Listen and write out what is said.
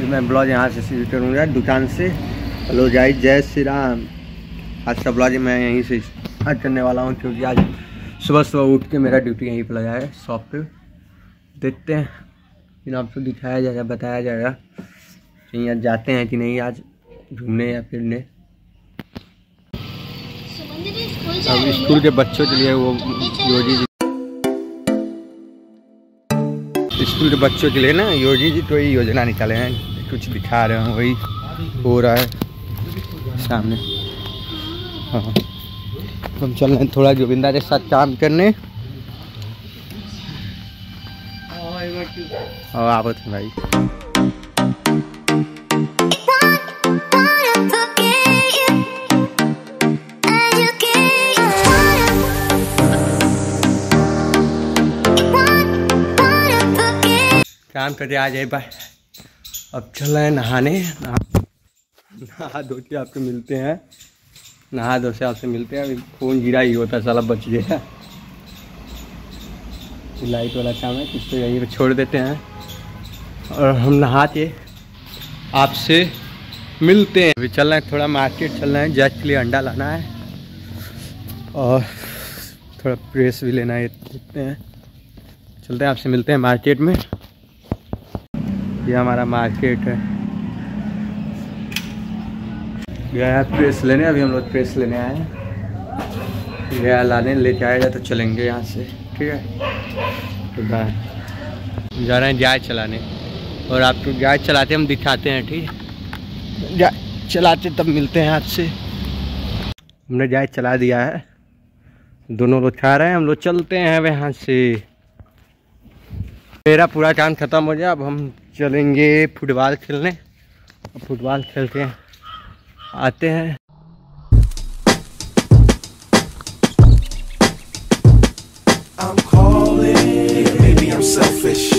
मैं ब्लॉग यहाँ से शुरू करूँगा दुकान से। हेलो जाई, जय श्री राम। आज का ब्लॉग मैं यहीं से स्टार्ट करने वाला हूँ क्योंकि आज सुबह सुबह उठ के मेरा ड्यूटी यहीं पर लगा है शॉप पे। देखते हैं फिर आपको दिखाया जाएगा, बताया जाएगा कहीं आज जाते हैं कि नहीं, आज घूमने या फिरने। अब स्कूल के बच्चों के लिए वो योगी जी, स्कूल के बच्चों के लिए ना योगी जी तो ये योजना निकाले हैं, कुछ दिखा रहे हैं, वही हो रहा है सामने। हाँ, हम चल रहे हैं थोड़ा गोविंदा के साथ काम करने। और आप भाई काम करते आ जाए भाई। अब चल रहे हैं नहाने। नहा धो के आपसे मिलते हैं, नहा धो से आपसे मिलते हैं। अभी फोन गिरा ही होता, साला बच गया। लाइट वाला काम है, कुछ तो यहीं पे छोड़ देते हैं और हम नहा के आपसे मिलते हैं। अभी चल रहे हैं थोड़ा मार्केट, चल रहे हैं जज के लिए अंडा लाना है और थोड़ा प्रेस भी लेना है, देखते हैं। चलते हैं, आपसे मिलते हैं मार्केट में। ये हमारा मार्केट है, गया प्रेस लेने। अभी हम लोग प्रेस लेने आए हैं, गया लाने, लेके आएगा तो चलेंगे यहाँ से, ठीक है। तो जा रहे हैं जाए चलाने और आपको जाए चलाते हम दिखाते हैं, ठीक है। जाए चलाते तब मिलते हैं आपसे। हमने जाए चला दिया है, दोनों लोग खा रहे हैं, हम लोग चलते हैं अब यहाँ से। मेरा पूरा काम ख़त्म हो गया, अब हम चलेंगे फुटबॉल खेलने। फुटबॉल खेल के आते हैं। I'm calling, maybe I'm selfish.